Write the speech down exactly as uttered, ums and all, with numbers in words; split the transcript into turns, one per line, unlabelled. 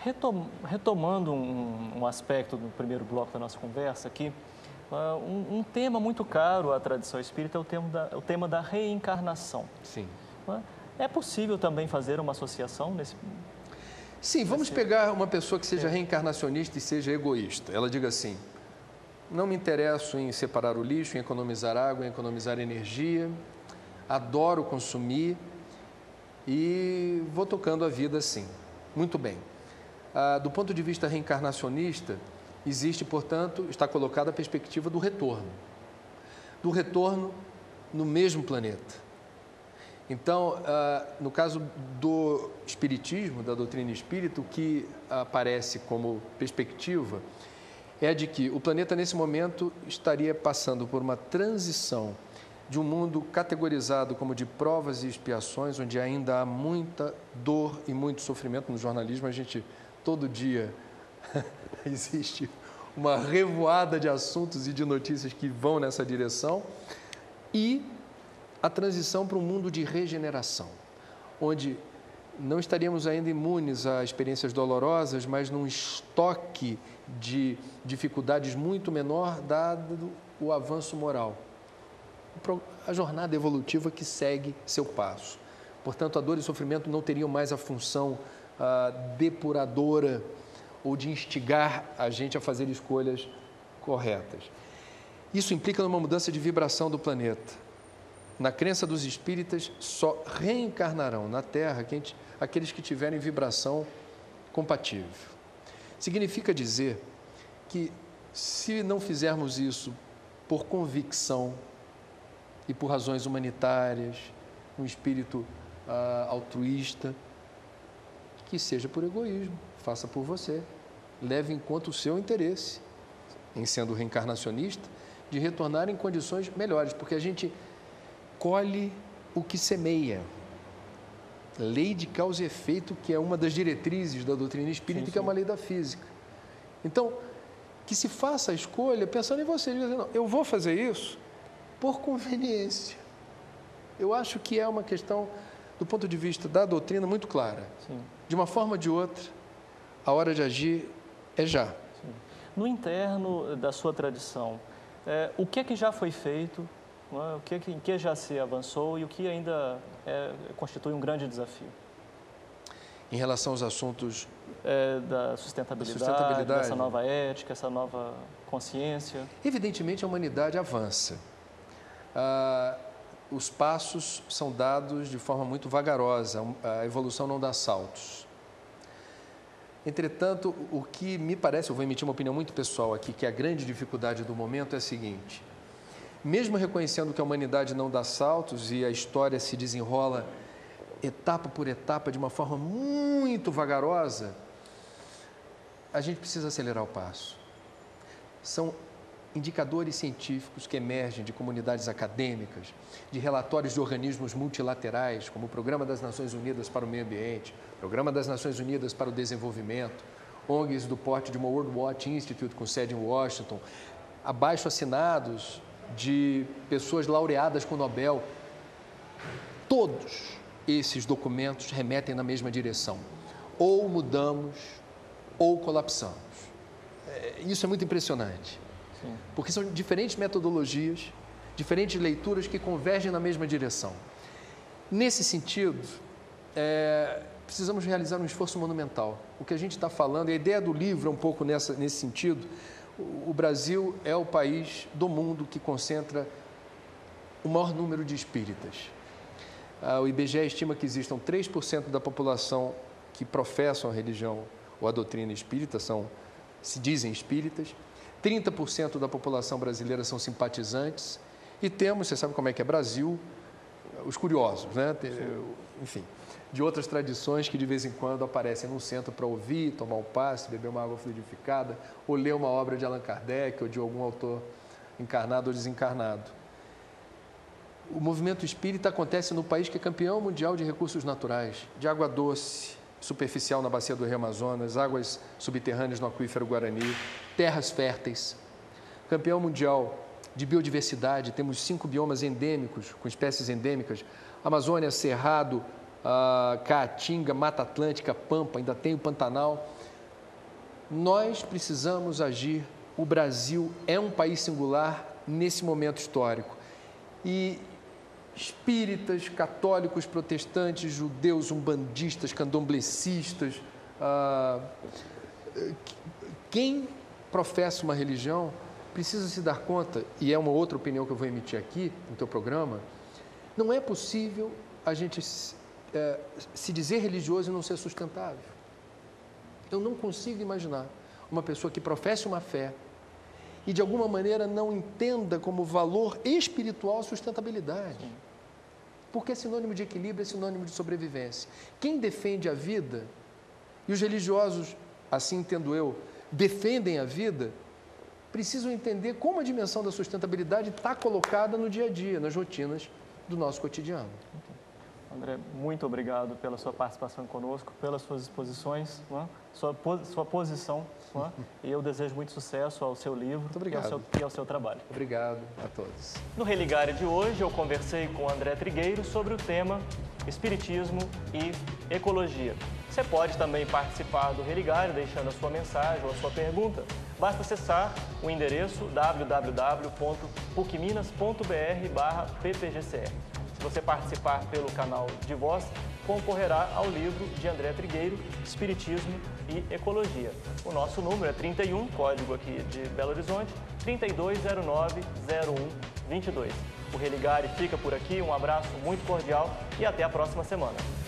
retom, retomando um, um aspecto do primeiro bloco da nossa conversa aqui, uh, um, um tema muito caro à tradição espírita é o tema da, o tema da reencarnação.
Sim.
Uh, é possível também fazer uma associação nesse...
Sim, vamos pegar uma pessoa que seja reencarnacionista e seja egoísta. Ela diga assim: não me interesso em separar o lixo, em economizar água, em economizar energia, adoro consumir e vou tocando a vida assim. Muito bem. Ah, do ponto de vista reencarnacionista, existe, portanto, está colocada a perspectiva do retorno. Do retorno no mesmo planeta. Então, ah, no caso do espiritismo, da doutrina espírita, o que aparece como perspectiva é de que o planeta, nesse momento, estaria passando por uma transição de um mundo categorizado como de provas e expiações, onde ainda há muita dor e muito sofrimento. No jornalismo, a gente, todo dia, existe uma revoada de assuntos e de notícias que vão nessa direção, e a transição para um mundo de regeneração, onde não estaríamos ainda imunes a experiências dolorosas, mas num estoque de dificuldades muito menor, dado o avanço moral, a jornada evolutiva que segue seu passo. Portanto, a dor e o sofrimento não teriam mais a função ah, depuradora ou de instigar a gente a fazer escolhas corretas. Isso implica numa mudança de vibração do planeta. Na crença dos espíritas, só reencarnarão na Terra aqueles que tiverem vibração compatível. Significa dizer que, se não fizermos isso por convicção e por razões humanitárias, um espírito ah, altruísta, que seja por egoísmo, faça por você, leve em conta o seu interesse, em sendo reencarnacionista, de retornar em condições melhores, porque a gente colhe o que semeia. Lei de causa e efeito, que é uma das diretrizes da doutrina espírita, sim, sim. que é uma lei da física. Então, que se faça a escolha pensando em você, dizendo, não, eu vou fazer isso por conveniência. Eu acho que é uma questão, do ponto de vista da doutrina, muito clara. Sim. De uma forma ou de outra, a hora de agir é já.
Sim. No interno da sua tradição, é, o que é que já foi feito, o que, em que já se avançou e o que ainda é, constitui um grande desafio?
Em relação aos assuntos
é, da, sustentabilidade, da sustentabilidade, dessa nova ética, essa nova consciência?
Evidentemente, a humanidade avança. Ah, os passos são dados de forma muito vagarosa, a evolução não dá saltos. Entretanto, o que me parece, eu vou emitir uma opinião muito pessoal aqui, que a grande dificuldade do momento é a seguinte: mesmo reconhecendo que a humanidade não dá saltos e a história se desenrola etapa por etapa de uma forma muito vagarosa, a gente precisa acelerar o passo. São indicadores científicos que emergem de comunidades acadêmicas, de relatórios de organismos multilaterais, como o Programa das Nações Unidas para o Meio Ambiente, Programa das Nações Unidas para o Desenvolvimento, O N Gs do porte de uma World Watch Institute com sede em Washington, abaixo assinados de pessoas laureadas com o Nobel. Todos esses documentos remetem na mesma direção. Ou mudamos, ou colapsamos. Isso é muito impressionante. Sim. Porque são diferentes metodologias, diferentes leituras que convergem na mesma direção. Nesse sentido, é, precisamos realizar um esforço monumental. O que a gente está falando, a ideia do livro é um pouco nessa, nesse sentido. O Brasil é o país do mundo que concentra o maior número de espíritas. O I B G E estima que existam três por cento da população que professam a religião ou a doutrina espírita, são, se dizem espíritas, trinta por cento da população brasileira são simpatizantes e temos, você sabe como é que é Brasil, os curiosos, né? Enfim, de outras tradições que de vez em quando aparecem no centro para ouvir, tomar um passe, beber uma água fluidificada, ou ler uma obra de Allan Kardec ou de algum autor encarnado ou desencarnado. O movimento espírita acontece no país que é campeão mundial de recursos naturais, de água doce, superficial na bacia do Rio Amazonas, águas subterrâneas no aquífero Guarani, terras férteis. Campeão mundial de biodiversidade, temos cinco biomas endêmicos, com espécies endêmicas, Amazônia, Cerrado, uh, Caatinga, Mata Atlântica, Pampa, ainda tem o Pantanal. nós precisamos agir. O Brasil é um país singular nesse momento histórico. E espíritas, católicos, protestantes, judeus, umbandistas, candomblecistas, ah, quem professa uma religião precisa se dar conta, e é uma outra opinião que eu vou emitir aqui no teu programa, não é possível a gente é, se dizer religioso e não ser sustentável. Eu não consigo imaginar uma pessoa que professe uma fé e de alguma maneira não entenda como valor espiritual a sustentabilidade. Porque é sinônimo de equilíbrio, é sinônimo de sobrevivência. Quem defende a vida, e os religiosos, assim entendo eu, defendem a vida, precisam entender como a dimensão da sustentabilidade está colocada no dia a dia, nas rotinas do nosso cotidiano.
André, muito obrigado pela sua participação conosco, pelas suas exposições, não é? sua, sua posição, não é? E eu desejo muito sucesso ao seu livro e ao seu, e ao seu trabalho.
Obrigado a todos.
No Religare de hoje, eu conversei com André Trigueiro sobre o tema Espiritismo e Ecologia. Você pode também participar do Religare deixando a sua mensagem ou a sua pergunta. Basta acessar o endereço w w w ponto puc minas ponto b r barra p p g c r. Se você participar pelo canal de voz, concorrerá ao livro de André Trigueiro, Espiritismo e Ecologia. O nosso número é trinta e um, código aqui de Belo Horizonte, trinta e dois zero nove zero um vinte e dois. O Religare fica por aqui, um abraço muito cordial e até a próxima semana.